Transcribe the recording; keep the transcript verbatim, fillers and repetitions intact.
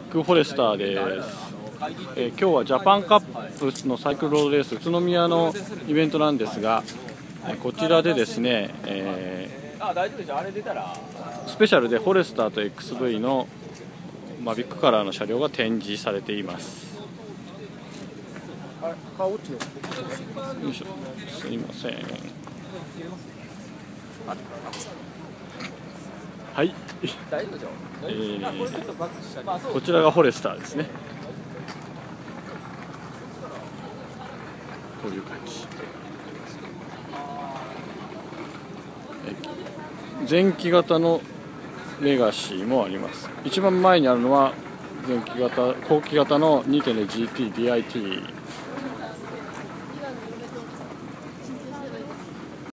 クフォレスターです。えー、今日はジャパンカップのサイクルロードレース宇都宮のイベントなんですが、えー、こちらでですね、えー、スペシャルでフォレスターと エックスブイ のマビックカラーの車両が展示されています。よいしょ、すいません。はい、えー、こちらがフォレスターですね。こういう感じ。前期型のレガシーもあります。一番前にあるのは前期型後期型の にてんゼロジーティーディーアイティー